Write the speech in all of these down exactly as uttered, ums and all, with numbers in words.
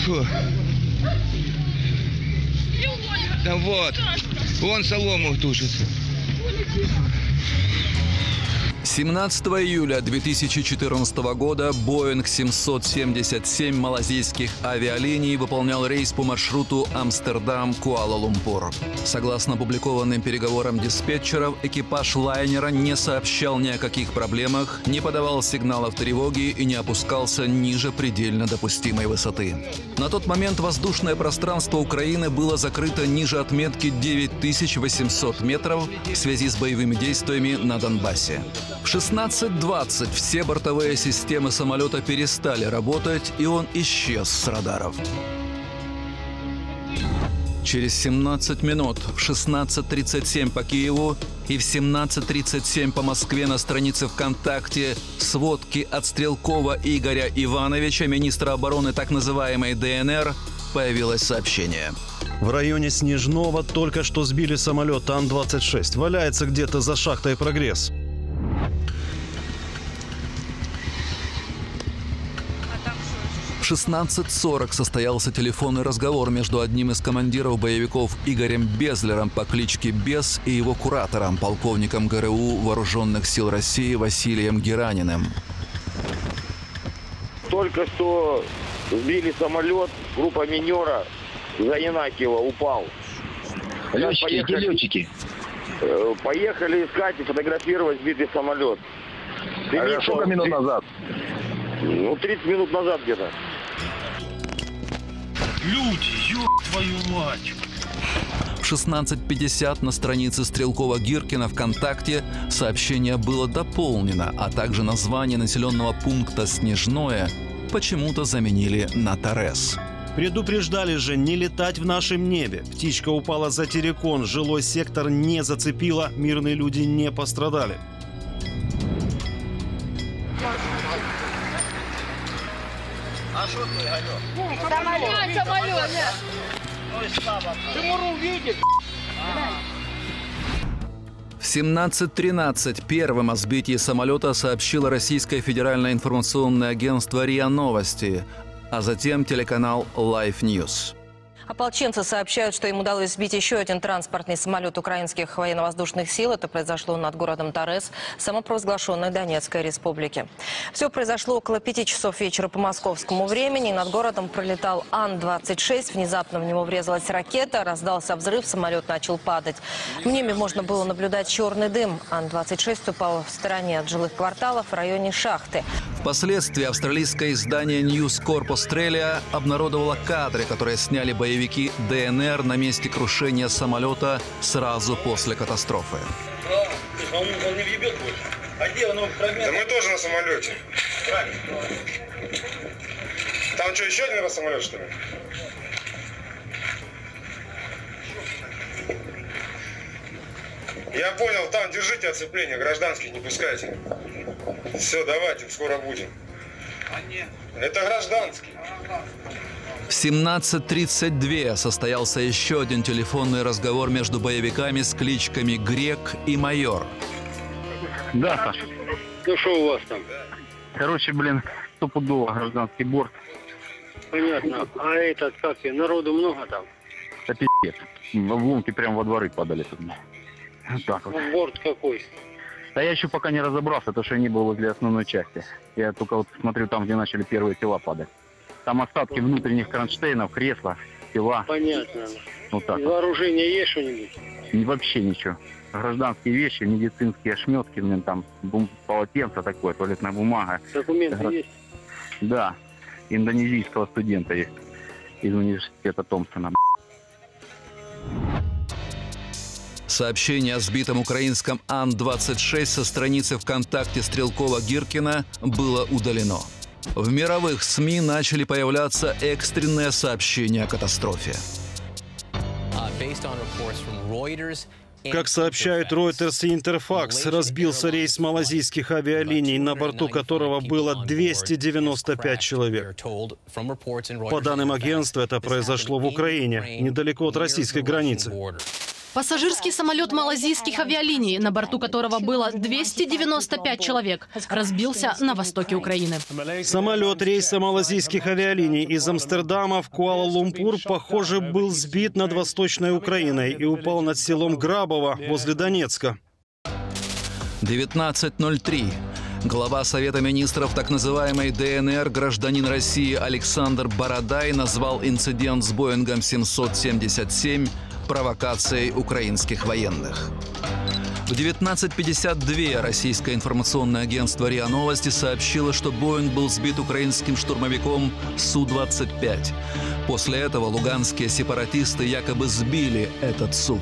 Что? Да вот. Вон солому тушит. семнадцатого июля две тысячи четырнадцатого года Боинг семьсот семьдесят семь малазийских авиалиний выполнял рейс по маршруту Амстердам-Куала-Лумпур. Согласно опубликованным переговорам диспетчеров, экипаж лайнера не сообщал ни о каких проблемах, не подавал сигналов тревоги и не опускался ниже предельно допустимой высоты. На тот момент воздушное пространство Украины было закрыто ниже отметки девять тысяч восемьсот метров в связи с боевыми действиями на Донбассе. В шестнадцать двадцать все бортовые системы самолета перестали работать, и он исчез с радаров. Через семнадцать минут в шестнадцать тридцать семь по Киеву и в семнадцать тридцать семь по Москве на странице ВКонтакте сводки от Стрелкова Игоря Ивановича, министра обороны так называемой ДНР, появилось сообщение. В районе Снежного только что сбили самолет Ан двадцать шесть. Валяется где-то за шахтой «Прогресс». В шестнадцать сорок состоялся телефонный разговор между одним из командиров боевиков Игорем Безлером по кличке Бес и его куратором, полковником ГРУ Вооруженных сил России Василием Гераниным. Только что сбили самолет, группа минера за Янакиева упал. Летчики, поехали, летчики. Поехали искать и фотографировать сбитый самолет. А сколько минут назад? Ну, тридцать минут назад где-то. Люди, ёб твою мать! В шестнадцать пятьдесят на странице Стрелкова-Гиркина ВКонтакте сообщение было дополнено, а также название населенного пункта Снежное почему-то заменили на Торез. Предупреждали же не летать в нашем небе. Птичка упала за террикон, жилой сектор не зацепило, мирные люди не пострадали. А что ты, алло? Самолет, самолет, нет. Ну и слава. Ты муру видишь? В семнадцать тринадцать первым о сбитии самолета сообщило Российское федеральное информационное агентство РИА Новости, а затем телеканал Life News. Ополченцы сообщают, что им удалось сбить еще один транспортный самолет украинских военно-воздушных сил. Это произошло над городом Торез, самопровозглашенной Донецкой республики. Все произошло около пяти часов вечера по московскому времени. Над городом пролетал Ан двадцать шесть. Внезапно в него врезалась ракета, раздался взрыв, самолет начал падать. В небе можно было наблюдать черный дым. Ан двадцать шесть упал в стороне от жилых кварталов в районе шахты. Впоследствии австралийское издание News Corp Australia обнародовало кадры, которые сняли боевики ДНР на месте крушения самолета сразу после катастрофы. Он не въебет больше. А где он? Да мы тоже на самолете. Там что, еще один раз самолет, что ли? Я понял, там держите оцепление, гражданских не пускайте. Все, давайте, скоро будем. Это гражданский. В семнадцать тридцать два состоялся еще один телефонный разговор между боевиками с кличками Грек и Майор. Да, Саша. Ну что у вас там? Короче, блин, стопудово гражданский борт. Понятно. А этот, как и, народу много там? Да пиздец. В обломки прямо во дворы падали тут. Вот так вот. Борт какой? Да я еще пока не разобрался, потому что я не был возле основной части. Я только вот смотрю там, где начали первые тела падать. Там остатки внутренних кронштейнов, кресла, тела. Понятно. Вот так. Вооружение есть что-нибудь? И вообще ничего. Гражданские вещи, медицинские ошметки, блин, там бум- полотенце такое, туалетная бумага. Документы Гра... есть? Да. Индонезийского студента есть. Из университета Томпсона. Сообщение о сбитом украинском Ан двадцать шесть со страницы ВКонтакте Стрелкова-Гиркина было удалено. В мировых СМИ начали появляться экстренные сообщения о катастрофе. Как сообщают Reuters и Интерфакс, разбился рейс малазийских авиалиний, на борту которого было двести девяносто пять человек. По данным агентства, это произошло в Украине, недалеко от российской границы. Пассажирский самолет малазийских авиалиний, на борту которого было двести девяносто пять человек, разбился на востоке Украины. Самолет рейса малазийских авиалиний из Амстердама в Куала-Лумпур, похоже, был сбит над Восточной Украиной и упал над селом Грабово возле Донецка. девятнадцать ноль три. Глава Совета министров так называемой ДНР, гражданин России Александр Бородай, назвал инцидент с Боингом семьсот семьдесят семь провокацией украинских военных. В девятнадцать пятьдесят два российское информационное агентство РИА Новости сообщило, что Боинг был сбит украинским штурмовиком Су двадцать пять. После этого луганские сепаратисты якобы сбили этот Су.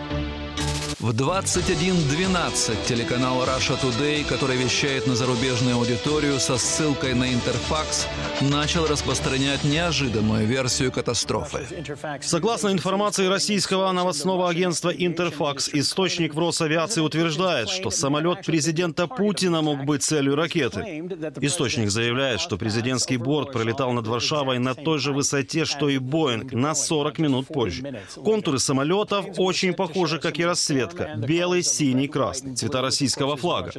В двадцать один двенадцать телеканал Russia Today, который вещает на зарубежную аудиторию со ссылкой на Интерфакс, начал распространять неожиданную версию катастрофы. Согласно информации российского новостного агентства Интерфакс, источник в Росавиации утверждает, что самолет президента Путина мог быть целью ракеты. Источник заявляет, что президентский борт пролетал над Варшавой на той же высоте, что и Боинг, на сорок минут позже. Контуры самолетов очень похожи, как и рассвет. Белый, синий, красный. Цвета российского флага.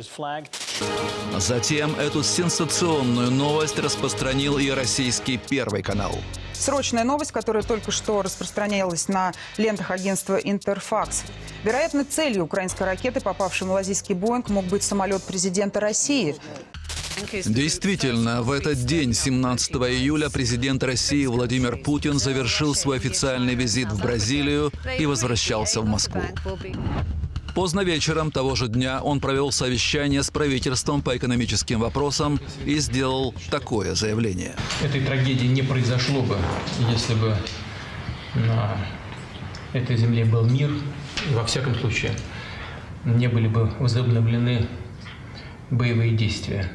Затем эту сенсационную новость распространил и российский Первый канал. Срочная новость, которая только что распространялась на лентах агентства Интерфакс. Вероятно, целью украинской ракеты, попавшей в малазийский Боинг, мог быть самолет президента России. Действительно, в этот день, семнадцатого июля, президент России Владимир Путин завершил свой официальный визит в Бразилию и возвращался в Москву. Поздно вечером того же дня он провел совещание с правительством по экономическим вопросам и сделал такое заявление. Этой трагедии не произошло бы, если бы на этой земле был мир, и во всяком случае не были бы возобновлены боевые действия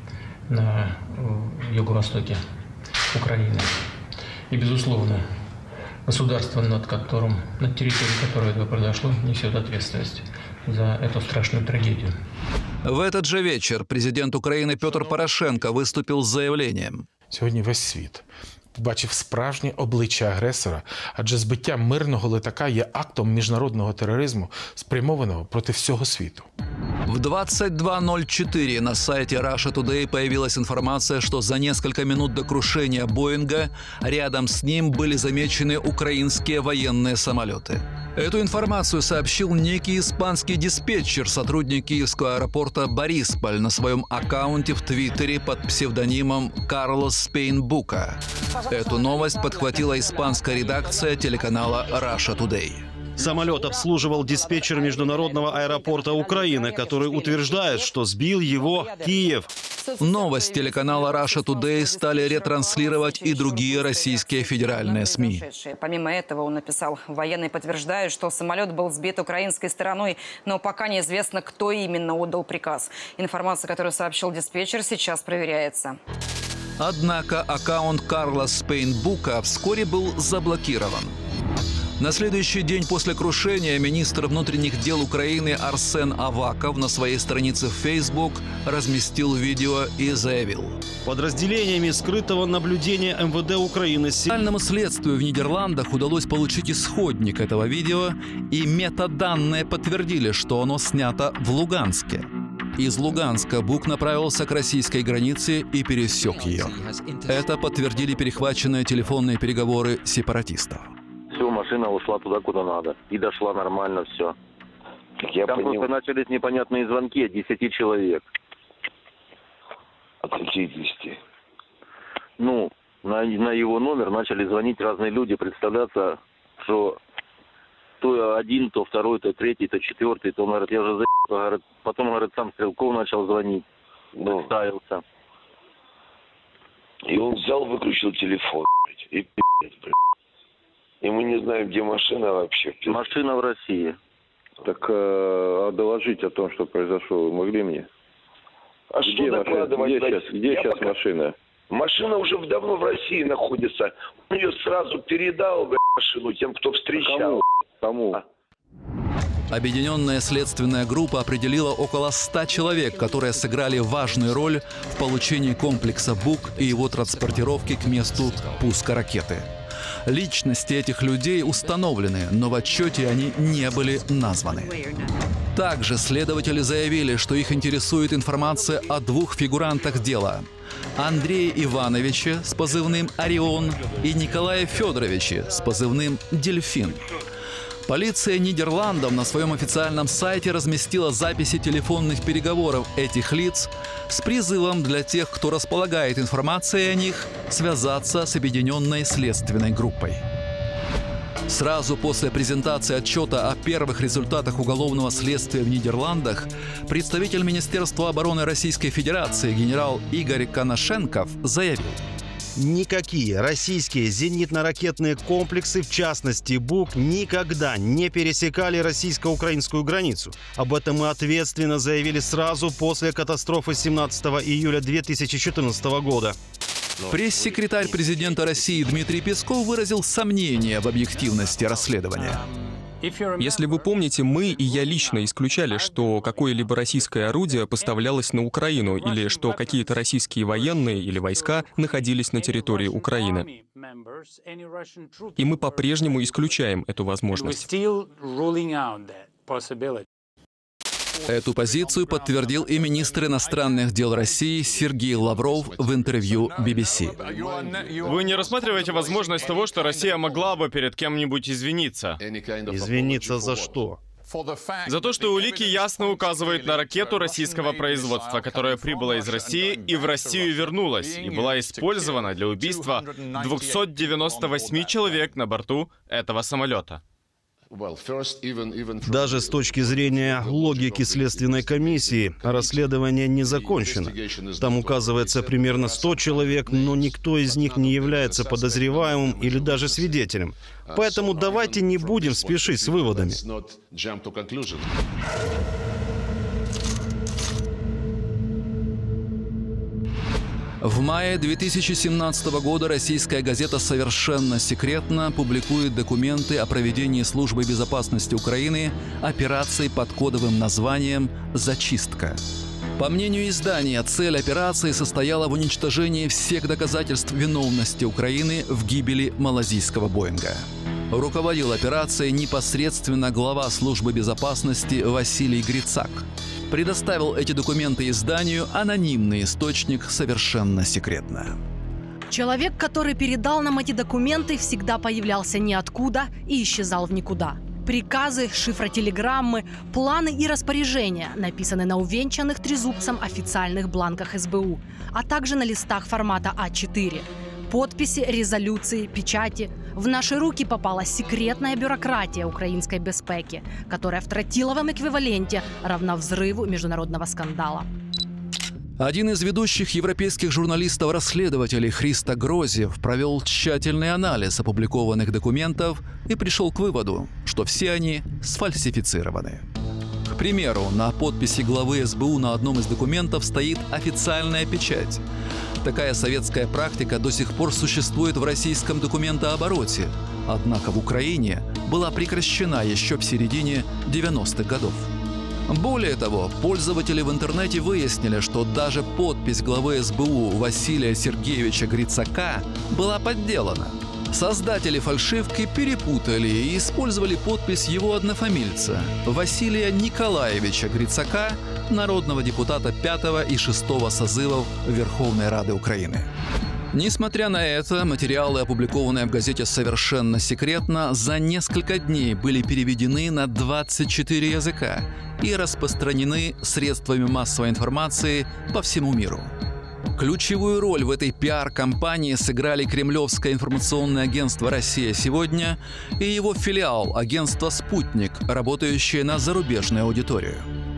на юго-востоке Украины. И, безусловно, государство, над которым, над территорией которой это произошло, несет ответственность за эту страшную трагедию. В этот же вечер президент Украины Петр Порошенко выступил с заявлением. Сьогодні весь світ побачив справжнє обличчя агресора, адже збиття мирного літака є актом міжнародного тероризму, спрямованого проти всього світу. В двадцать два ноль четыре на сайте Russia Today появилась информация, что за несколько минут до крушения Боинга рядом с ним были замечены украинские военные самолеты. Эту информацию сообщил некий испанский диспетчер, сотрудник киевского аэропорта Борисполь, на своем аккаунте в Твиттере под псевдонимом Карлос Спейнбука. Эту новость подхватила испанская редакция телеканала Russia Today. Самолет обслуживал диспетчер международного аэропорта Украины, который утверждает, что сбил его Киев. Новость телеканала Russia Today стали ретранслировать и другие российские федеральные СМИ. Помимо этого он написал: военные подтверждают, что самолет был сбит украинской стороной, но пока неизвестно, кто именно отдал приказ. Информация, которую сообщил диспетчер, сейчас проверяется. Однако аккаунт Карлос Спейнбука вскоре был заблокирован. На следующий день после крушения министр внутренних дел Украины Арсен Аваков на своей странице в Facebook разместил видео и заявил: подразделениями скрытого наблюдения эм вэ дэ Украины Специальному следствию в Нидерландах удалось получить исходник этого видео, и метаданные подтвердили, что оно снято в Луганске. Из Луганска Бук направился к российской границе и пересек ее. Это подтвердили перехваченные телефонные переговоры сепаратистов. Все, машина ушла туда, куда надо. И дошла нормально, все. Я Там понял. Просто начались непонятные звонки от десяти человек. От каких десяти? Ну, на, на его номер начали звонить разные люди, представляться, что то один, то второй, то третий, то четвертый. То он говорит, я уже заебал. Потом, говорит, сам Стрелков начал звонить. Ну. Ставился. И он взял, выключил телефон. И пи***ц, блядь. И мы не знаем, где машина вообще. Машина в России. Так э, доложить о том, что произошло, вы могли мне? А где что докладывать? Где сейчас, где сейчас пока... машина? Машина уже давно в России находится. Он ее сразу передал, блядь, машину тем, кто встречал. Кому? Кому? Объединенная следственная группа определила около ста человек, которые сыграли важную роль в получении комплекса Бук и его транспортировке к месту пуска ракеты. Личности этих людей установлены, но в отчете они не были названы. Также следователи заявили, что их интересует информация о двух фигурантах дела – Андрее Ивановиче с позывным «Орион» и Николае Федоровиче с позывным «Дельфин». Полиция Нидерландов на своем официальном сайте разместила записи телефонных переговоров этих лиц с призывом для тех, кто располагает информацией о них, связаться с объединенной следственной группой. Сразу после презентации отчета о первых результатах уголовного следствия в Нидерландах представитель Министерства обороны Российской Федерации генерал Игорь Коношенков заявил: никакие российские зенитно-ракетные комплексы, в частности БУК, никогда не пересекали российско-украинскую границу. Об этом мы ответственно заявили сразу после катастрофы семнадцатого июля две тысячи четырнадцатого года. Пресс-секретарь президента России Дмитрий Песков выразил сомнения в объективности расследования. Если вы помните, мы и я лично исключали, что какое-либо российское орудие поставлялось на Украину или что какие-то российские военные или войска находились на территории Украины. И мы по-прежнему исключаем эту возможность. Эту позицию подтвердил и министр иностранных дел России Сергей Лавров в интервью би би си. Вы не рассматриваете возможность того, что Россия могла бы перед кем-нибудь извиниться? Извиниться за что? За то, что улики ясно указывают на ракету российского производства, которая прибыла из России и в Россию вернулась, и была использована для убийства двухсот девяноста восьми человек на борту этого самолета. Даже с точки зрения логики следственной комиссии, расследование не закончено. Там указывается примерно сто человек, но никто из них не является подозреваемым или даже свидетелем. Поэтому давайте не будем спешить с выводами. В мае две тысячи семнадцатого года российская газета «Совершенно секретно» публикует документы о проведении Службой безопасности Украины операции под кодовым названием «Зачистка». По мнению издания, цель операции состояла в уничтожении всех доказательств виновности Украины в гибели малазийского «Боинга». Руководил операцией непосредственно глава Службы безопасности Василий Грицак. Предоставил эти документы изданию анонимный источник «Совершенно секретно». Человек, который передал нам эти документы, всегда появлялся ниоткуда и исчезал в никуда. Приказы, шифротелеграммы, планы и распоряжения написаны на увенчанных трезубцем официальных бланках эс бэ у, а также на листах формата а четыре. Подписи, резолюции, печати. В наши руки попала секретная бюрократия украинской безпеки, которая в тротиловом эквиваленте равна взрыву международного скандала. Один из ведущих европейских журналистов-расследователей Христо Грозев провел тщательный анализ опубликованных документов и пришел к выводу, что все они сфальсифицированы. К примеру, на подписи главы эс бэ у на одном из документов стоит официальная печать. Такая советская практика до сих пор существует в российском документообороте, однако в Украине была прекращена еще в середине девяностых годов. Более того, пользователи в интернете выяснили, что даже подпись главы эс бэ у Василия Сергеевича Грицака была подделана. Создатели фальшивки перепутали и использовали подпись его однофамильца Василия Николаевича Грицака, народного депутата пятого и шестого созывов Верховной Рады Украины. Несмотря на это, материалы, опубликованные в газете «Совершенно секретно», за несколько дней были переведены на двадцать четыре языка и распространены средствами массовой информации по всему миру. Ключевую роль в этой пиар-кампании сыграли Кремлевское информационное агентство «Россия сегодня» и его филиал агентство «Спутник», работающее на зарубежную аудиторию.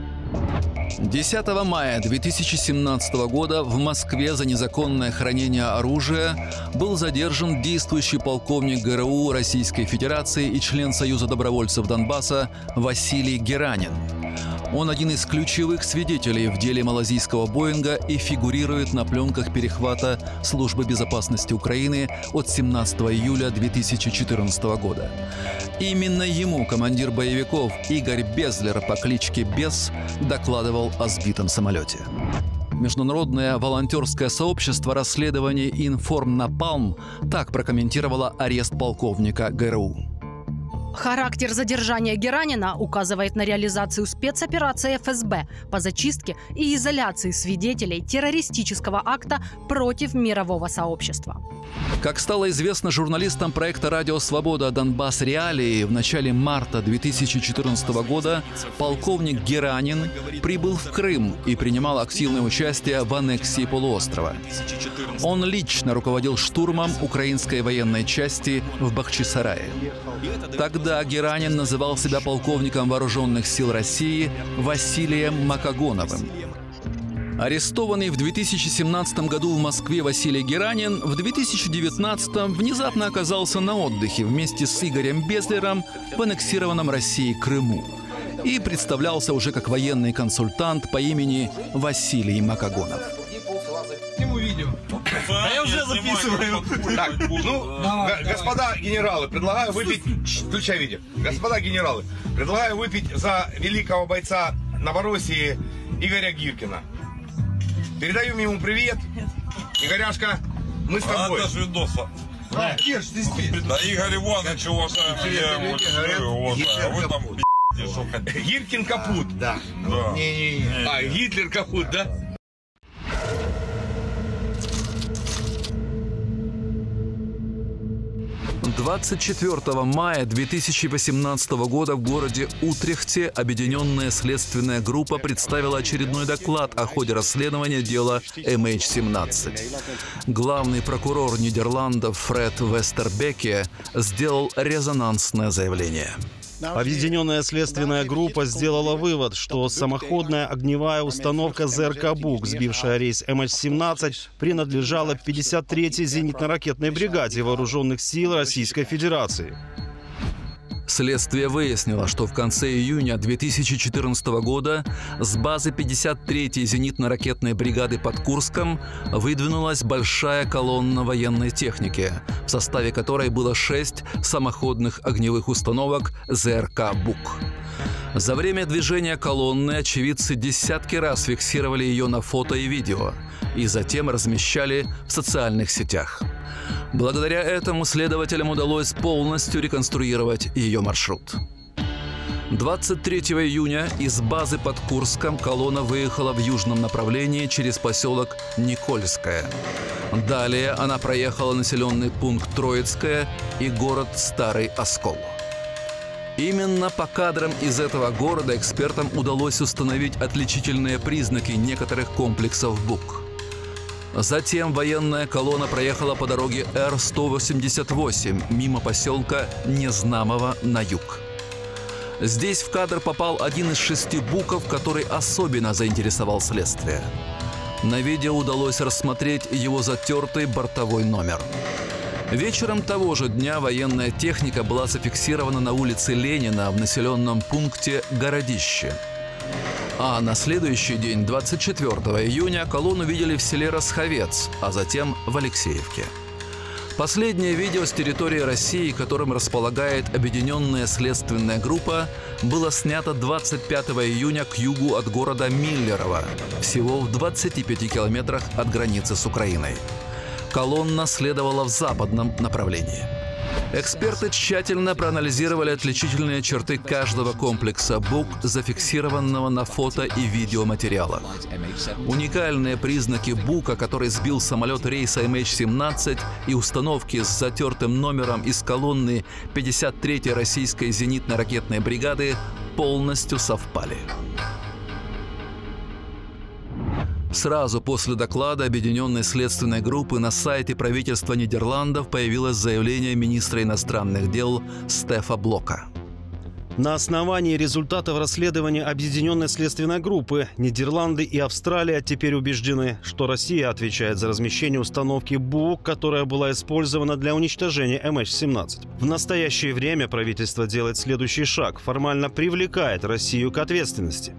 десятого мая две тысячи семнадцатого года в Москве за незаконное хранение оружия был задержан действующий полковник гэ эр у Российской Федерации и член Союза добровольцев Донбасса Василий Геранин. Он один из ключевых свидетелей в деле малазийского «Боинга» и фигурирует на пленках перехвата Службы безопасности Украины от семнадцатого июля две тысячи четырнадцатого года. Именно ему командир боевиков Игорь Безлер по кличке Бес докладывал о сбитом самолете. Международное волонтерское сообщество расследований «Информнапалм» так прокомментировало арест полковника ГРУ. Характер задержания Геранина указывает на реализацию спецоперации эф эс бэ по зачистке и изоляции свидетелей террористического акта против мирового сообщества. Как стало известно журналистам проекта «Радио Свобода. Донбасс. Реалии», в начале марта две тысячи четырнадцатого года полковник Геранин прибыл в Крым и принимал активное участие в аннексии полуострова. Он лично руководил штурмом украинской военной части в Бахчисарае. Тогда Геранин называл себя полковником вооруженных сил России Василием Макогоновым. Арестованный в две тысячи семнадцатом году в Москве Василий Геранин в две тысячи девятнадцатом внезапно оказался на отдыхе вместе с Игорем Безлером в аннексированном Россией Крыму и представлялся уже как военный консультант по имени Василий Макогонов. А я уже записываю. Так, ну, господа генералы, предлагаю выпить... Включай видео. Господа генералы, предлагаю выпить за великого бойца Новороссии Игоря Гиркина. Передаем ему привет. Игоряшка, мы с тобой. А, это же видоса. Да, Кеш, ты здесь. Да, Игорь Иванович, уважаем, я его люблю, уважаю. Вы там пи***те, что хотите. Гиркин капут. Да. Не-не-не. А, Гитлер капут, да? двадцать четвёртого мая две тысячи восемнадцатого года в городе Утрехте Объединенная следственная группа представила очередной доклад о ходе расследования дела эм эйч семнадцать. Главный прокурор Нидерландов Фред Вестербеке сделал резонансное заявление. Объединенная следственная группа сделала вывод, что самоходная огневая установка зэ эр ка «Бук», сбившая рейс эм эйч семнадцать, принадлежала пятьдесят третьей зенитно-ракетной бригаде Вооруженных сил Российской Федерации. Следствие выяснило, что в конце июня две тысячи четырнадцатого года с базы пятьдесят третьей зенитно-ракетной бригады под Курском выдвинулась большая колонна военной техники, в составе которой было шесть самоходных огневых установок зэ эр ка «Бук». За время движения колонны очевидцы десятки раз фиксировали ее на фото и видео и затем размещали в социальных сетях. Благодаря этому следователям удалось полностью реконструировать ее маршрут. двадцать третьего июня из базы под Курском колонна выехала в южном направлении через поселок Никольское. Далее она проехала населенный пункт Троицкое и город Старый Оскол. Именно по кадрам из этого города экспертам удалось установить отличительные признаки некоторых комплексов «Бук». Затем военная колонна проехала по дороге эр сто восемьдесят восемь мимо поселка Незнамово на юг. Здесь в кадр попал один из шести «Буков», который особенно заинтересовал следствие. На видео удалось рассмотреть его затертый бортовой номер. Вечером того же дня военная техника была зафиксирована на улице Ленина в населенном пункте Городище. А на следующий день, двадцать четвёртого июня, колонну видели в селе Расховец, а затем в Алексеевке. Последнее видео с территории России, которым располагает Объединенная следственная группа, было снято двадцать пятого июня к югу от города Миллерово, всего в двадцати пяти километрах от границы с Украиной. Колонна следовала в западном направлении. Эксперты тщательно проанализировали отличительные черты каждого комплекса «Бук», зафиксированного на фото и видеоматериалах. Уникальные признаки «Бука», который сбил самолет рейса эм эйч семнадцать, и установки с затертым номером из колонны пятьдесят третьей российской зенитно-ракетной бригады полностью совпали. Сразу после доклада Объединенной следственной группы на сайте правительства Нидерландов появилось заявление министра иностранных дел Стефа Блока. На основании результатов расследования Объединенной следственной группы Нидерланды и Австралия теперь убеждены, что Россия отвечает за размещение установки «Бук», которая была использована для уничтожения эм эйч семнадцать. В настоящее время правительство делает следующий шаг – формально привлекает Россию к ответственности.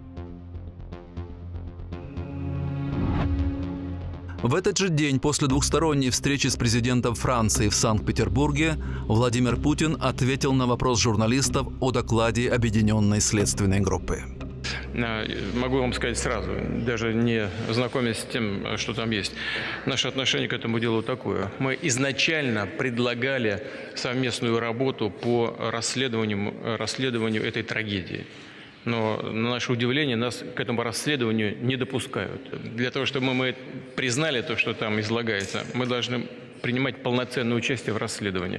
В этот же день после двухсторонней встречи с президентом Франции в Санкт-Петербурге Владимир Путин ответил на вопрос журналистов о докладе Объединенной следственной группы. Могу вам сказать сразу, даже не знакомясь с тем, что там есть. Наше отношение к этому делу такое. Мы изначально предлагали совместную работу по расследованию, расследованию этой трагедии. Но, на наше удивление, нас к этому расследованию не допускают. Для того, чтобы мы признали то, что там излагается, мы должны принимать полноценное участие в расследовании.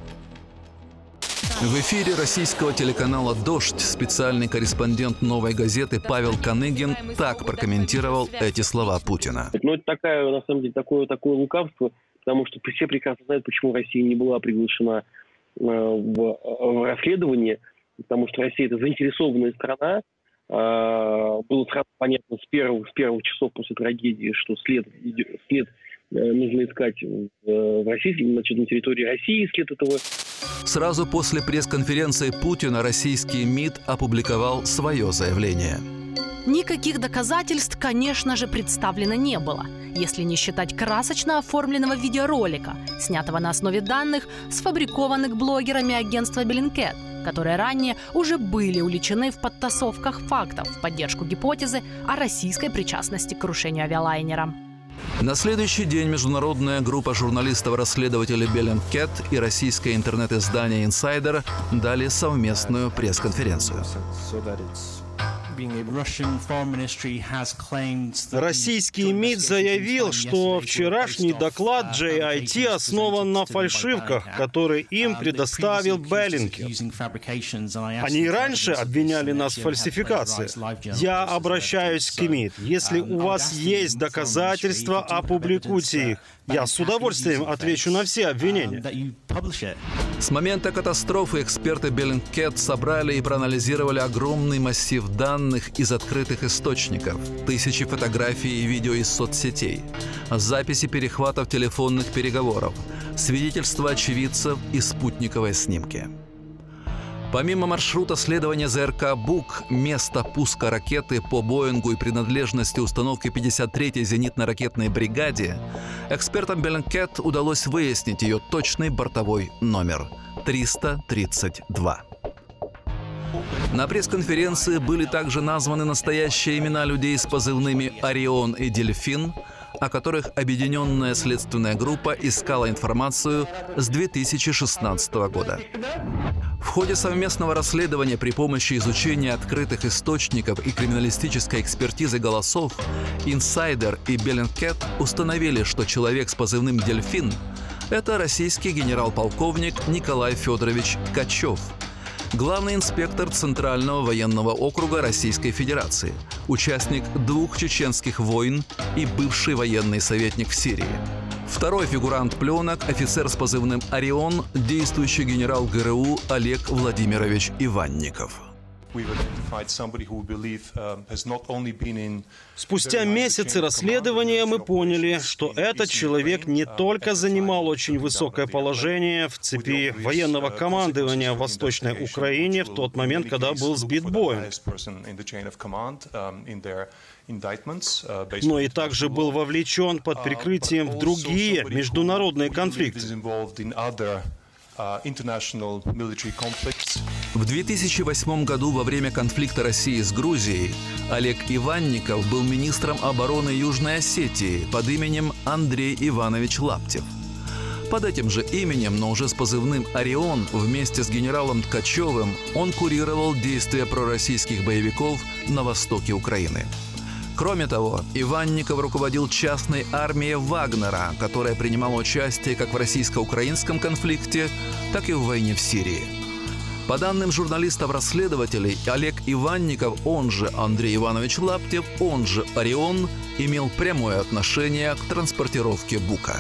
В эфире российского телеканала «Дождь» специальный корреспондент «Новой газеты» Павел Коныгин так прокомментировал эти слова Путина. Ну, это такая, на самом деле, такое, такое лукавство, потому что все прекрасно знают, почему Россия не была приглашена э, в, в расследование, потому что Россия – это заинтересованная страна. Э, было сразу понятно с первых, с первых часов после трагедии, что след, след э, нужно искать в, в России, значит, на территории России след этого. Сразу после пресс-конференции Путина российский МИД опубликовал свое заявление. Никаких доказательств, конечно же, представлено не было, если не считать красочно оформленного видеоролика, снятого на основе данных, сфабрикованных блогерами агентства Bellingcat, которые ранее уже были уличены в подтасовках фактов в поддержку гипотезы о российской причастности к крушению авиалайнера. На следующий день международная группа журналистов-расследователей Bellingcat и российское интернет-издание «Инсайдер» дали совместную пресс-конференцию. Российский МИД заявил, что вчерашний доклад джей ай ти основан на фальшивках, которые им предоставил Bellingcat. Они и раньше обвиняли нас в фальсификации. Я обращаюсь к МИД. Если у вас есть доказательства, опубликуйте их. Я с удовольствием отвечу на все обвинения. С момента катастрофы эксперты Bellingcat собрали и проанализировали огромный массив данных из открытых источников, тысячи фотографий и видео из соцсетей, записи перехватов телефонных переговоров, свидетельства очевидцев и спутниковые снимки. Помимо маршрута следования ЗРК «Бук», места пуска ракеты по Боингу и принадлежности установки пятьдесят третьей зенитно-ракетной бригаде, экспертам Bellingcat удалось выяснить ее точный бортовой номер – триста тридцать два. На пресс-конференции были также названы настоящие имена людей с позывными «Орион» и «Дельфин», о которых объединенная следственная группа искала информацию с две тысячи шестнадцатого года. В ходе совместного расследования при помощи изучения открытых источников и криминалистической экспертизы голосов «Инсайдер» и Bellingcat установили, что человек с позывным «Дельфин» — это российский генерал-полковник Николай Федорович Качев, главный инспектор Центрального военного округа Российской Федерации, участник двух чеченских войн и бывший военный советник в Сирии. Второй фигурант пленок – офицер с позывным «Орион», действующий генерал ГРУ Олег Владимирович Иванников. Спустя месяцы расследования мы поняли, что этот человек не только занимал очень высокое положение в цепи военного командования в Восточной Украине в тот момент, когда был сбит Боинг, но и также был вовлечен под прикрытием в другие международные конфликты. В две тысячи восьмом году во время конфликта России с Грузией Олег Иванников был министром обороны Южной Осетии под именем Андрей Иванович Лаптев. Под этим же именем, но уже с позывным «Орион», вместе с генералом Ткачевым он курировал действия пророссийских боевиков на востоке Украины. Кроме того, Иванников руководил частной армией Вагнера, которая принимала участие как в российско-украинском конфликте, так и в войне в Сирии. По данным журналистов-расследователей, Олег Иванников, он же Андрей Иванович Лаптев, он же «Орион», имел прямое отношение к транспортировке «Бука».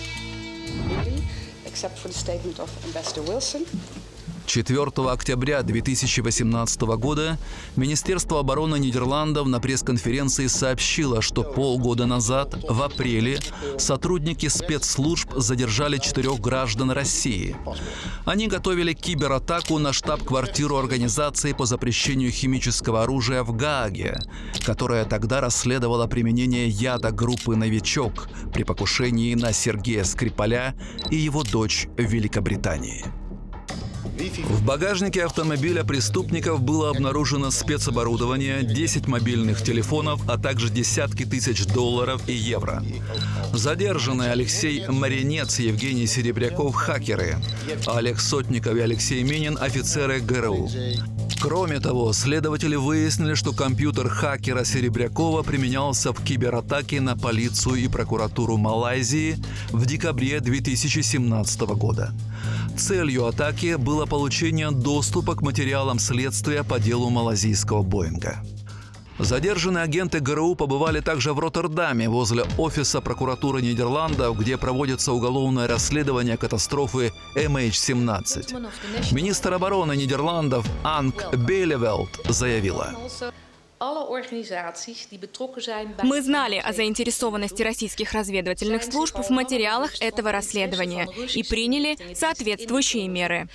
четвёртого октября две тысячи восемнадцатого года Министерство обороны Нидерландов на пресс-конференции сообщило, что полгода назад, в апреле, сотрудники спецслужб задержали четырех граждан России. Они готовили кибератаку на штаб-квартиру организации по запрещению химического оружия в Гааге, которая тогда расследовала применение яда группы «Новичок» при покушении на Сергея Скрипаля и его дочь в Великобритании. В багажнике автомобиля преступников было обнаружено спецоборудование, десять мобильных телефонов, а также десятки тысяч долларов и евро. Задержаны Алексей Маринец и Евгений Серебряков – хакеры, а Олег Сотников и Алексей Минин – офицеры ГРУ. Кроме того, следователи выяснили, что компьютер хакера Серебрякова применялся в кибератаке на полицию и прокуратуру Малайзии в декабре две тысячи семнадцатого года. Целью атаки было получение доступа к материалам следствия по делу малазийского Боинга. Задержанные агенты ГРУ побывали также в Роттердаме, возле офиса прокуратуры Нидерландов, где проводится уголовное расследование катастрофы эм эйч семнадцать. Министр обороны Нидерландов Анк Белевелд заявила: Мы знали о заинтересованности российских разведывательных служб в материалах этого расследования и приняли соответствующие меры.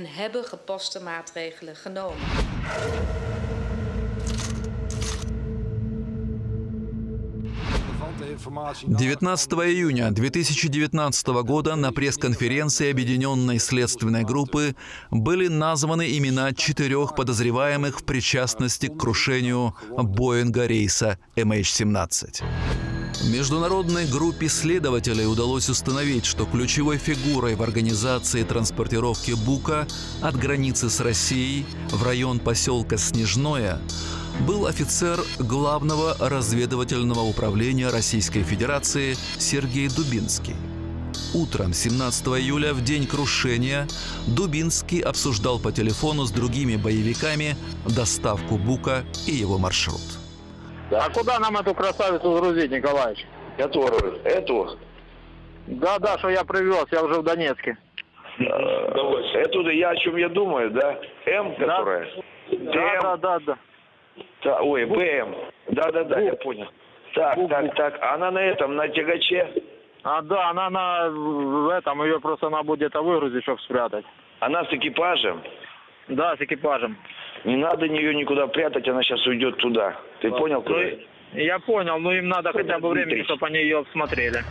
девятнадцатого июня две тысячи девятнадцатого года на пресс-конференции Объединенной следственной группы были названы имена четырех подозреваемых в причастности к крушению Боинга рейса эм эйч семнадцать. Международной группе следователей удалось установить, что ключевой фигурой в организации транспортировки Бука от границы с Россией в район поселка Снежное был офицер Главного разведывательного управления Российской Федерации Сергей Дубинский. Утром семнадцатого июля, в день крушения, Дубинский обсуждал по телефону с другими боевиками доставку Бука и его маршрут. А куда нам эту красавицу грузить, Николаевич? Которую? Эту? Да, да, что я привез, я уже в Донецке. Эту, я о чем я думаю, да? М, которая? Да, да, да, да. Да, ой, БМ. Да-да-да, я понял. Так, Бук, так, так. Она на этом, на тягаче? А, да, она на в этом, ее просто надо будет выгрузить, чтобы спрятать. Она с экипажем? Да, с экипажем. Не надо ее никуда прятать, она сейчас уйдет туда. Ты да. понял, куда? Ну, я понял, но им надо хотя бы времени, чтобы они ее обсмотрели.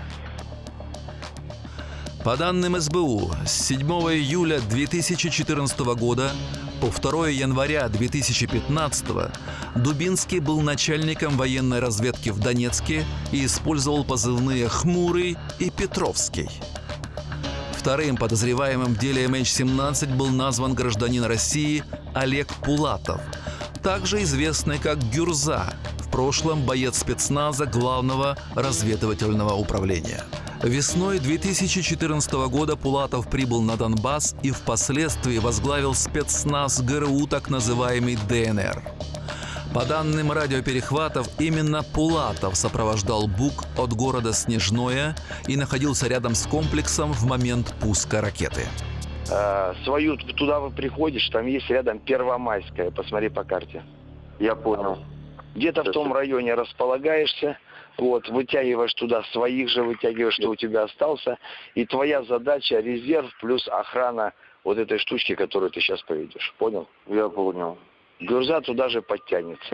По данным эс бэ у, с седьмого июля две тысячи четырнадцатого года по второго января две тысячи пятнадцатого Дубинский был начальником военной разведки в Донецке и использовал позывные «Хмурый» и «Петровский». Вторым подозреваемым в деле эм эйч семнадцать был назван гражданин России Олег Пулатов, также известный как Гюрза, в прошлом боец спецназа Главного разведывательного управления. Весной две тысячи четырнадцатого года Пулатов прибыл на Донбасс и впоследствии возглавил спецназ ГРУ, так называемый дэ эн эр. По данным радиоперехватов, именно Пулатов сопровождал Бук от города Снежное и находился рядом с комплексом в момент пуска ракеты. А, свою туда вы приходишь, там есть рядом Первомайская, посмотри по карте. Я понял. Где-то в том районе располагаешься, вот, вытягиваешь туда своих же, вытягиваешь, что у тебя остался, и твоя задача резерв плюс охрана вот этой штучки, которую ты сейчас поведешь. Понял? Я понял. Гюрза туда же подтянется.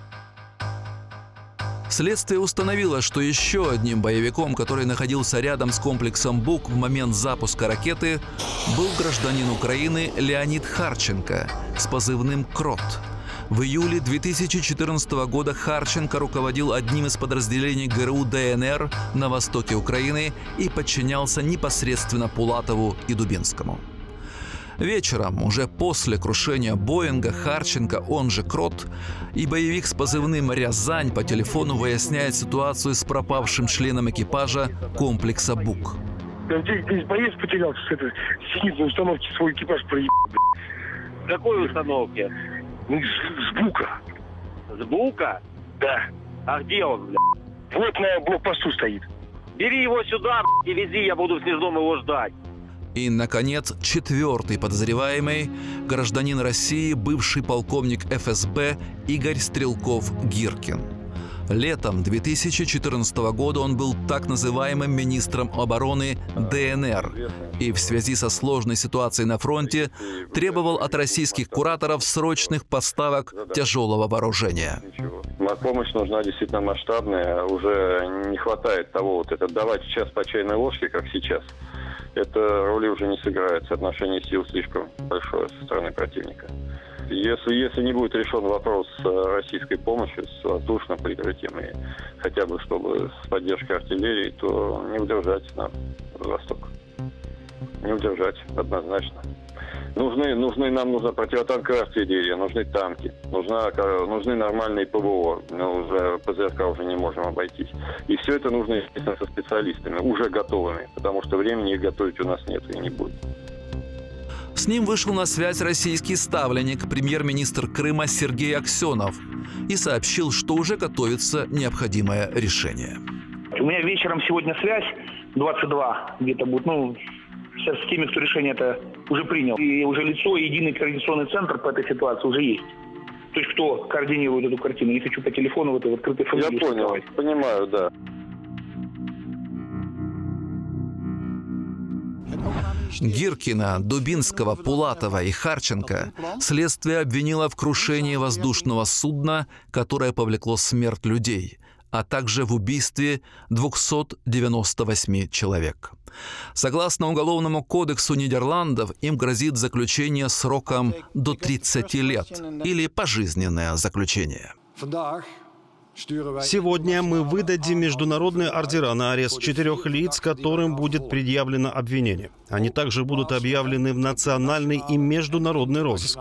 Следствие установило, что еще одним боевиком, который находился рядом с комплексом Бук в момент запуска ракеты, был гражданин Украины Леонид Харченко с позывным «Крот». В июле две тысячи четырнадцатого года Харченко руководил одним из подразделений ГРУ дэ эн эр на востоке Украины и подчинялся непосредственно Пулатову и Дубинскому. Вечером, уже после крушения Боинга, Харченко, он же Крот, и боевик с позывным «Рязань» по телефону выясняет ситуацию с пропавшим членом экипажа комплекса «Бук». Здесь боец потерялся с этой зенитной установки, свой экипаж проебал. Какой установки? Ну, с, с Бука. С Бука? Да. А где он, бля? Вот на блокпосту стоит. Бери его сюда, бля, и вези, я буду в Снежном его ждать. И, наконец, четвертый подозреваемый – гражданин России, бывший полковник эф эс бэ Игорь Стрелков-Гиркин. Летом две тысячи четырнадцатого года он был так называемым министром обороны дэ эн эр и в связи со сложной ситуацией на фронте требовал от российских кураторов срочных поставок тяжелого вооружения. Помощь нужна действительно масштабная. Уже не хватает того, вот это давать сейчас по чайной ложке, как сейчас. Это роли уже не сыграет. Соотношение сил слишком большое со стороны противника. Если, если не будет решен вопрос с российской помощью, с воздушным прикрытием, и хотя бы чтобы с поддержкой артиллерии, то не удержать нам Восток. Не удержать, однозначно. Нужны, нужны, нам нужна противотанковая артиллерия, нужны танки, нужна, нужны нормальные ПВО, но уже ПЗРК уже не можем обойтись. И все это нужно, естественно, со специалистами, уже готовыми, потому что времени их готовить у нас нет и не будет. С ним вышел на связь российский ставленник, премьер-министр Крыма Сергей Аксенов, и сообщил, что уже готовится необходимое решение. У меня вечером сегодня связь, двадцать два где-то будет, ну, сейчас с теми, кто решение это уже принял. И уже лицо, и единый координационный центр по этой ситуации уже есть. То есть кто координирует эту картину. Не хочу по телефону в этой открытой фамилии. Я понял, сказать. Понимаю, да. Гиркина, Дубинского, Пулатова и Харченко следствие обвинило в крушении воздушного судна, которое повлекло смерть людей, а также в убийстве двухсот девяноста восьми человек. Согласно Уголовному кодексу Нидерландов, им грозит заключение сроком до тридцати лет или пожизненное заключение. Сегодня мы выдадим международные ордера на арест четырех лиц, которым будет предъявлено обвинение. Они также будут объявлены в национальный и международный розыск.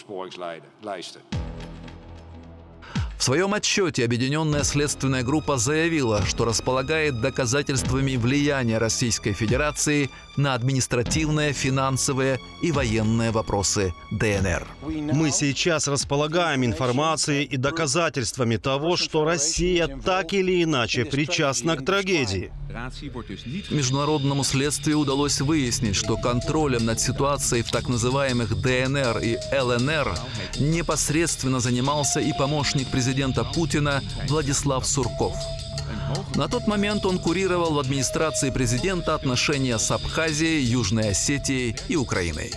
В своем отчете Объединенная следственная группа заявила, что располагает доказательствами влияния Российской Федерации на административные, финансовые и военные вопросы ДНР. Мы сейчас располагаем информацией и доказательствами того, что Россия так или иначе причастна к трагедии. Международному следствию удалось выяснить, что контролем над ситуацией в так называемых ДНР и ЛНР непосредственно занимался и помощник президента Путина Владислав Сурков. На тот момент он курировал в администрации президента отношения с Абхазией, Южной Осетией и Украиной.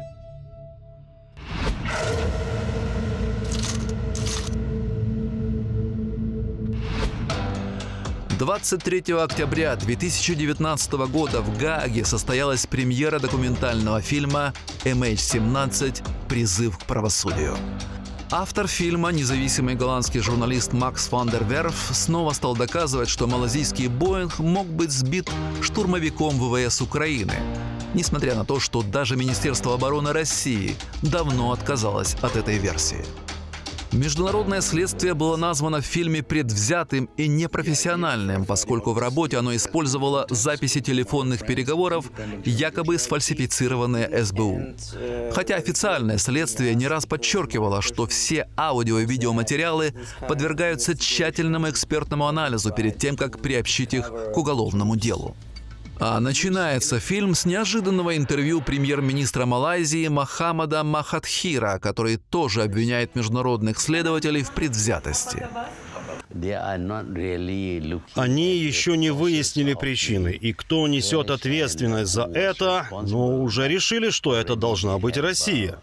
двадцать третьего октября две тысячи девятнадцатого года в Гааге состоялась премьера документального фильма эм эйч семнадцать «Призыв к правосудию». Автор фильма, независимый голландский журналист Макс ван дер Верф, снова стал доказывать, что малазийский «Боинг» мог быть сбит штурмовиком ВВС Украины, несмотря на то, что даже Министерство обороны России давно отказалось от этой версии. Международное следствие было названо в фильме предвзятым и непрофессиональным, поскольку в работе оно использовало записи телефонных переговоров, якобы сфальсифицированные эс бэ у. Хотя официальное следствие не раз подчеркивало, что все аудио- и видеоматериалы подвергаются тщательному экспертному анализу перед тем, как приобщить их к уголовному делу. А начинается фильм с неожиданного интервью премьер-министра Малайзии Мохаммада Махатхира, который тоже обвиняет международных следователей в предвзятости. Они еще не выяснили причины, и кто несет ответственность за это, но уже решили, что это должна быть Россия.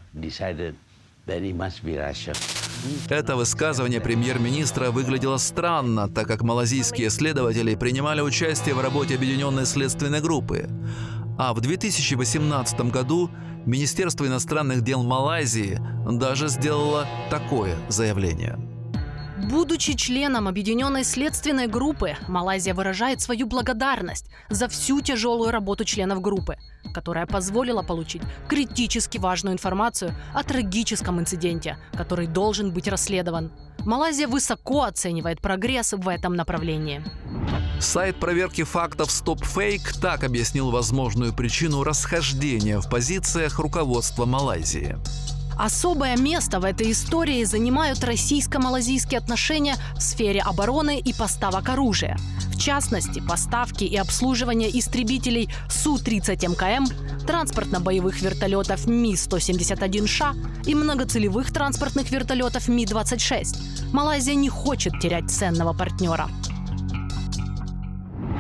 Это высказывание премьер-министра выглядело странно, так как малазийские следователи принимали участие в работе Объединенной следственной группы. А в две тысячи восемнадцатом году Министерство иностранных дел Малайзии даже сделало такое заявление. Будучи членом Объединенной следственной группы, Малайзия выражает свою благодарность за всю тяжелую работу членов группы, которая позволила получить критически важную информацию о трагическом инциденте, который должен быть расследован. Малайзия высоко оценивает прогресс в этом направлении. Сайт проверки фактов StopFake так объяснил возможную причину расхождения в позициях руководства Малайзии. Особое место в этой истории занимают российско-малазийские отношения в сфере обороны и поставок оружия. В частности, поставки и обслуживание истребителей Су тридцать эм ка эм, транспортно-боевых вертолетов Ми сто семьдесят один Ш и многоцелевых транспортных вертолетов Ми двадцать шесть. Малайзия не хочет терять ценного партнера.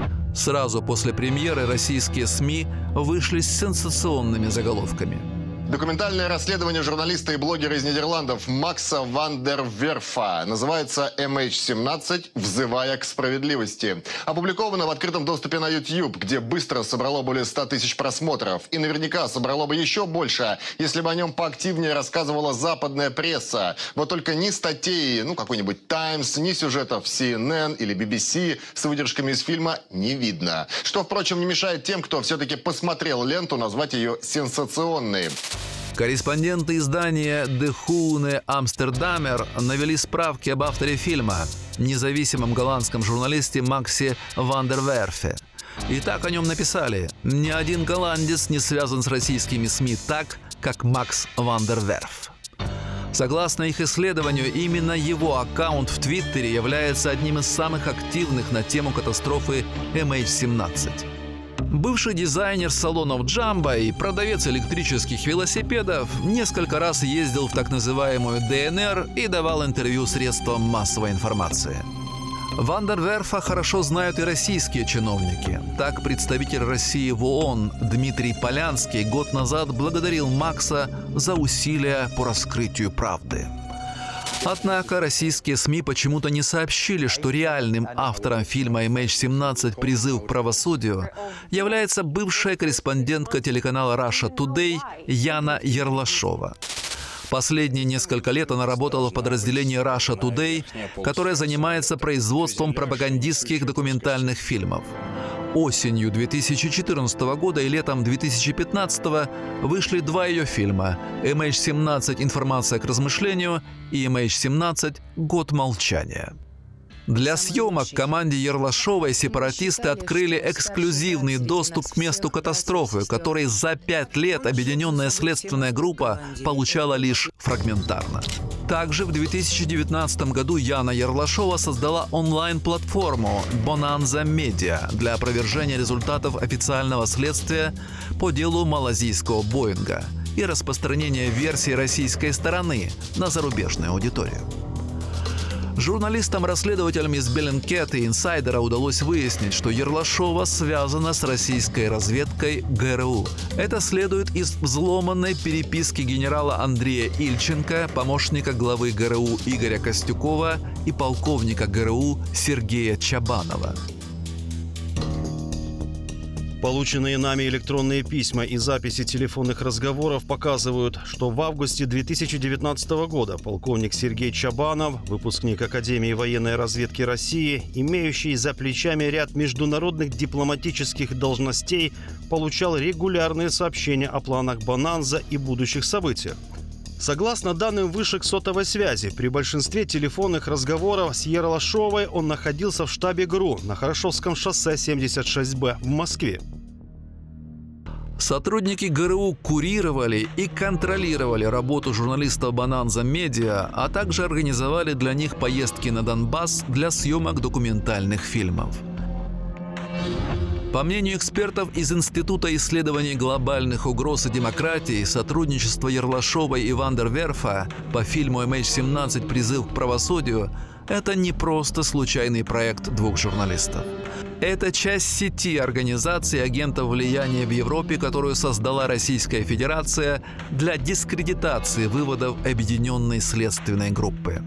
Сразу после премьеры российские СМИ вышли с сенсационными заголовками. Документальное расследование журналиста и блогера из Нидерландов Макса ван дер Верфа называется эм эйч семнадцать «Взывая к справедливости». Опубликовано в открытом доступе на YouTube, где быстро собрало более ста тысяч просмотров. И наверняка собрало бы еще больше, если бы о нем поактивнее рассказывала западная пресса. Вот только ни статей, ну, какой-нибудь Times, ни сюжетов си эн эн или би би си с выдержками из фильма не видно. Что, впрочем, не мешает тем, кто все-таки посмотрел ленту, назвать ее сенсационной. Корреспонденты издания «De Groene Amsterdammer» навели справки об авторе фильма, независимом голландском журналисте Максе ван дер Верфе. И так о нем написали: «Ни один голландец не связан с российскими СМИ так, как Макс ван дер Верф». Согласно их исследованию, именно его аккаунт в Твиттере является одним из самых активных на тему катастрофы эм эйч семнадцать. Бывший дизайнер салонов «Джамбо» и продавец электрических велосипедов несколько раз ездил в так называемую дэ эн эр и давал интервью средствам массовой информации. Ван дер Верфа хорошо знают и российские чиновники. Так, представитель России в ООН Дмитрий Полянский год назад благодарил Макса за усилия по раскрытию правды. Однако российские СМИ почему-то не сообщили, что реальным автором фильма эм эйч семнадцать «Призыв к правосудию» является бывшая корреспондентка телеканала Russia Today Яна Ерлашова. Последние несколько лет она работала в подразделении Russia Today, которое занимается производством пропагандистских документальных фильмов. Осенью две тысячи четырнадцатого года и летом две тысячи пятнадцатого вышли два ее фильма: эм эйч семнадцать «Информация к размышлению» и эм эйч семнадцать «Год молчания». Для съемок команде Ерлашовой сепаратисты открыли эксклюзивный доступ к месту катастрофы, который за пять лет объединенная следственная группа получала лишь фрагментарно. Также в две тысячи девятнадцатом году Яна Ерлашова создала онлайн-платформу «Bonanza Media» для опровержения результатов официального следствия по делу малазийского Боинга и распространения версий российской стороны на зарубежную аудиторию. Журналистам-расследователям из Bellingcat и Инсайдера удалось выяснить, что Ерлашова связана с российской разведкой гэ эр у. Это следует из взломанной переписки генерала Андрея Ильченко, помощника главы гэ эр у Игоря Костюкова и полковника гэ эр у Сергея Чабанова. Полученные нами электронные письма и записи телефонных разговоров показывают, что в августе две тысячи девятнадцатого года полковник Сергей Чабанов, выпускник Академии военной разведки России, имеющий за плечами ряд международных дипломатических должностей, получал регулярные сообщения о планах «Бонанза» и будущих событиях. Согласно данным вышек сотовой связи, при большинстве телефонных разговоров с Ерлашовой он находился в штабе гэ эр у на Хорошевском шоссе семьдесят шесть бэ в Москве. Сотрудники гэ эр у курировали и контролировали работу журналистов «Bonanza Media», а также организовали для них поездки на Донбасс для съемок документальных фильмов. По мнению экспертов из Института исследований глобальных угроз и демократии, сотрудничество Ерлашовой и ван дер Верфа по фильму эм эйч семнадцать «Призыв к правосудию» – это не просто случайный проект двух журналистов. Это часть сети организаций агентов влияния в Европе, которую создала Российская Федерация для дискредитации выводов Объединенной следственной группы.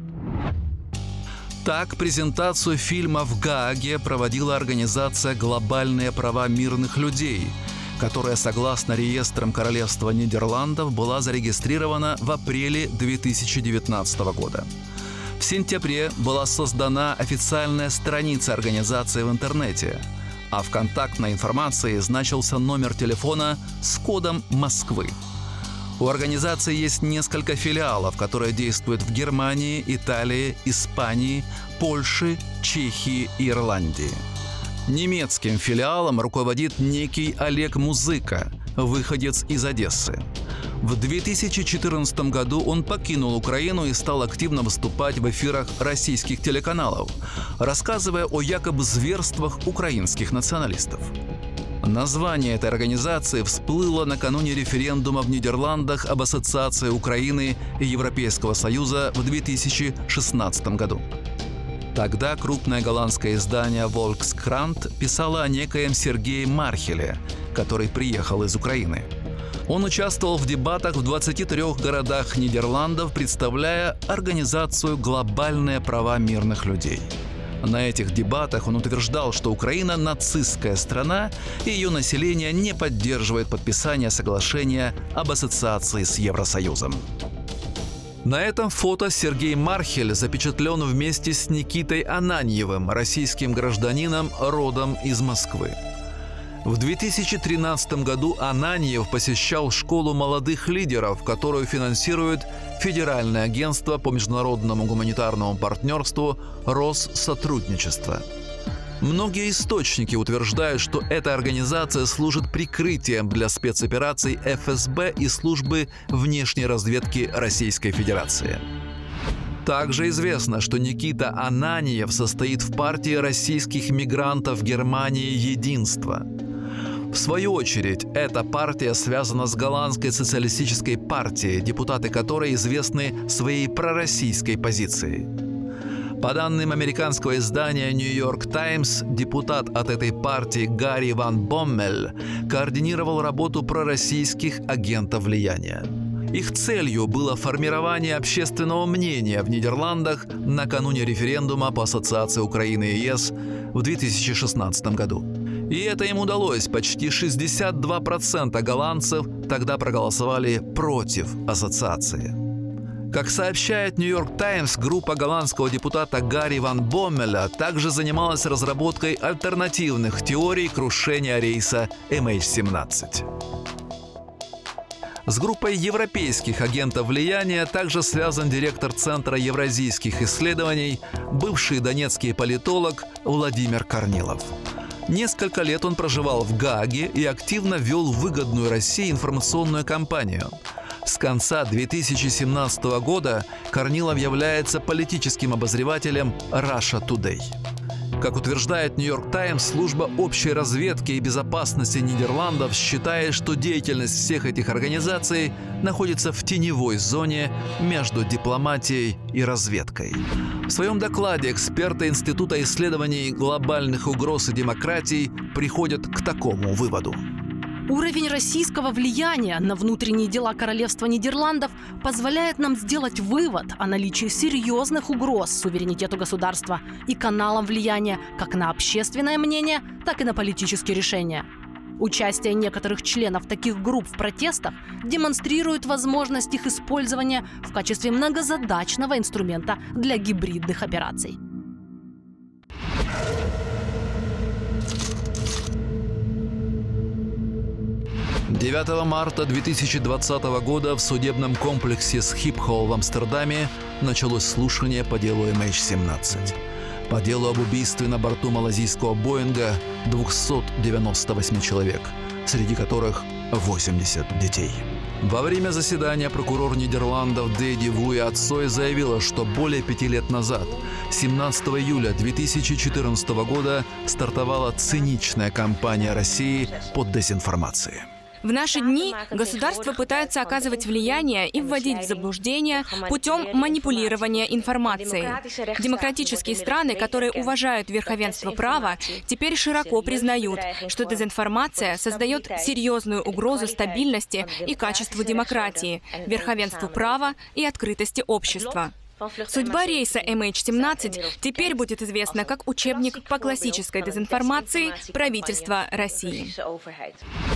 Так, презентацию фильма в Гааге проводила организация «Глобальные права мирных людей», которая, согласно реестрам Королевства Нидерландов, была зарегистрирована в апреле две тысячи девятнадцатого года. В сентябре была создана официальная страница организации в интернете, а в контактной информации значился номер телефона с кодом Москвы. У организации есть несколько филиалов, которые действуют в Германии, Италии, Испании, Польше, Чехии и Ирландии. Немецким филиалом руководит некий Олег Музыка, выходец из Одессы. В две тысячи четырнадцатом году он покинул Украину и стал активно выступать в эфирах российских телеканалов, рассказывая о якобы зверствах украинских националистов. Название этой организации всплыло накануне референдума в Нидерландах об ассоциации Украины и Европейского Союза в две тысячи шестнадцатом году. Тогда крупное голландское издание «Volkskrant» писало о некоем Сергее Мархеле, который приехал из Украины. Он участвовал в дебатах в двадцати трёх городах Нидерландов, представляя организацию «Глобальные права мирных людей». На этих дебатах он утверждал, что Украина – нацистская страна, и ее население не поддерживает подписание соглашения об ассоциации с Евросоюзом. На этом фото Сергей Мархель запечатлен вместе с Никитой Ананьевым, российским гражданином, родом из Москвы. В две тысячи тринадцатом году Ананьев посещал школу молодых лидеров, которую финансирует Федеральное агентство по международному гуманитарному партнерству «Россотрудничество». Многие источники утверждают, что эта организация служит прикрытием для спецопераций эф эс бэ и службы внешней разведки Российской Федерации. Также известно, что Никита Ананьев состоит в партии российских мигрантов Германии «Единство». В свою очередь, эта партия связана с голландской социалистической партией, депутаты которой известны своей пророссийской позицией. По данным американского издания «Нью-Йорк Таймс», депутат от этой партии Гарри ван Боммель координировал работу пророссийских агентов влияния. Их целью было формирование общественного мнения в Нидерландах накануне референдума по ассоциации Украины и ЕС в две тысячи шестнадцатом году. И это им удалось. Почти шестьдесят два процента голландцев тогда проголосовали против ассоциации. Как сообщает «Нью-Йорк Таймс», группа голландского депутата Гарри ван Боммеля также занималась разработкой альтернативных теорий крушения рейса эм эйч семнадцать. С группой европейских агентов влияния также связан директор Центра евразийских исследований, бывший донецкий политолог Владимир Корнилов. Несколько лет он проживал в Гааге и активно вел выгодную России информационную кампанию. С конца две тысячи семнадцатого года Корнилов является политическим обозревателем Russia Today. Как утверждает «Нью-Йорк Таймс», служба общей разведки и безопасности Нидерландов считает, что деятельность всех этих организаций находится в теневой зоне между дипломатией и разведкой. В своем докладе эксперты Института исследований глобальных угроз и демократий приходят к такому выводу. Уровень российского влияния на внутренние дела Королевства Нидерландов позволяет нам сделать вывод о наличии серьезных угроз суверенитету государства и каналам влияния как на общественное мнение, так и на политические решения. Участие некоторых членов таких групп в протестах демонстрирует возможность их использования в качестве многозадачного инструмента для гибридных операций. девятого марта две тысячи двадцатого года в судебном комплексе Схипхол в Амстердаме началось слушание по делу эм эйч семнадцать. По делу об убийстве на борту малазийского Боинга двухсот девяноста восьми человек, среди которых восемьдесят детей. Во время заседания прокурор Нидерландов Дэйди Вуя Отсой заявила, что более пяти лет назад, семнадцатого июля две тысячи четырнадцатого года, стартовала циничная кампания России по дезинформации. В наши дни государство пытается оказывать влияние и вводить в заблуждение путем манипулирования информацией. Демократические страны, которые уважают верховенство права, теперь широко признают, что дезинформация создает серьезную угрозу стабильности и качеству демократии, верховенству права и открытости общества. Судьба рейса эм эйч семнадцать теперь будет известна как учебник по классической дезинформации правительства России.